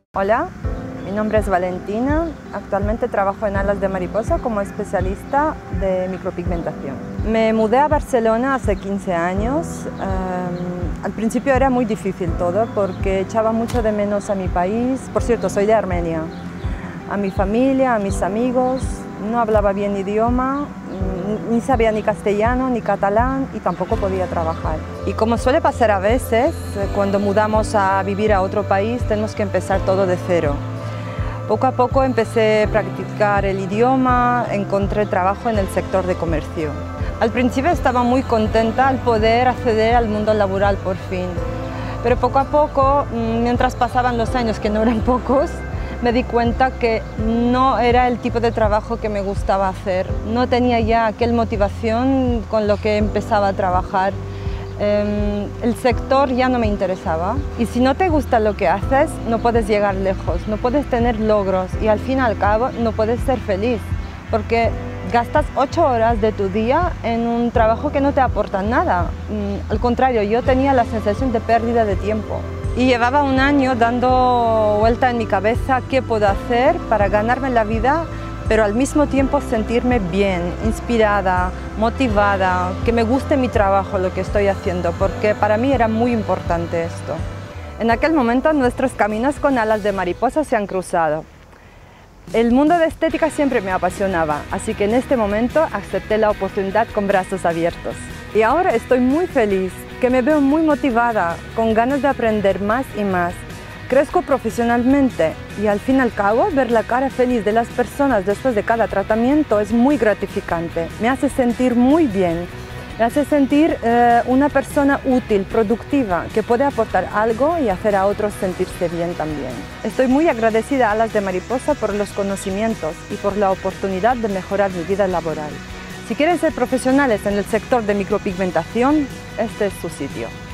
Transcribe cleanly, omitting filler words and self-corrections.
Hola, mi nombre es Valentina. Actualmente trabajo en Alas de Mariposa como especialista de micropigmentación. Me mudé a Barcelona hace 15 años. Al principio era muy difícil todo porque echaba mucho de menos a mi país. Por cierto, soy de Armenia. A mi familia, a mis amigos. No hablaba bien idioma, ni sabía ni castellano ni catalán y tampoco podía trabajar. Y como suele pasar a veces, cuando mudamos a vivir a otro país tenemos que empezar todo de cero. Poco a poco empecé a practicar el idioma, encontré trabajo en el sector de comercio. Al principio estaba muy contenta al poder acceder al mundo laboral por fin, pero poco a poco, mientras pasaban los años, que no eran pocos, me di cuenta que no era el tipo de trabajo que me gustaba hacer. No tenía ya aquella motivación con lo que empezaba a trabajar. El sector ya no me interesaba. Y si no te gusta lo que haces, no puedes llegar lejos, no puedes tener logros y al fin y al cabo no puedes ser feliz, porque gastas 8 horas de tu día en un trabajo que no te aporta nada. Al contrario, yo tenía la sensación de pérdida de tiempo. Y llevaba un año dando vuelta en mi cabeza qué puedo hacer para ganarme la vida, pero al mismo tiempo sentirme bien, inspirada, motivada, que me guste mi trabajo, lo que estoy haciendo, porque para mí era muy importante esto. En aquel momento nuestros caminos con Alas de Mariposa se han cruzado. El mundo de estética siempre me apasionaba, así que en este momento acepté la oportunidad con brazos abiertos. Y ahora estoy muy feliz, que me veo muy motivada, con ganas de aprender más y más. Crezco profesionalmente y al fin y al cabo ver la cara feliz de las personas después de cada tratamiento es muy gratificante. Me hace sentir muy bien, me hace sentir una persona útil, productiva, que puede aportar algo y hacer a otros sentirse bien también. Estoy muy agradecida a Alas de Mariposa por los conocimientos y por la oportunidad de mejorar mi vida laboral. Si quieren ser profesionales en el sector de micropigmentación, este es su sitio.